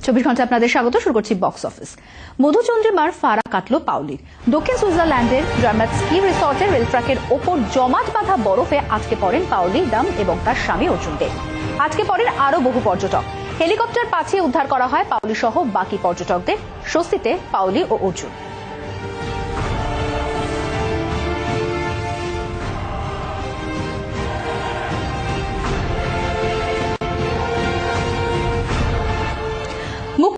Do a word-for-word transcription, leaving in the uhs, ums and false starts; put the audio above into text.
চব্বিশ ঘন্টা আপনাদের স্বাগত। শুরু করছি বক্স অফিস। মধুচন্দ্রিমার ফাড়া কাটল পাওলির। দক্ষিণ সুইজারল্যান্ডের ড্রামাট স্কি রিসর্টের রেল ট্র্যাকের ওপর জমাট বাঁধা বরফে আটকে পড়েন পাওলি দাম এবং তার স্বামী অর্জুন দে। আটকে পড়েন আরো বহু পর্যটক। হেলিকপ্টার পাঠিয়ে উদ্ধার করা হয় পাওলি সহ বাকি পর্যটকদের। স্বস্তিতে পাওলি ও অর্জুন।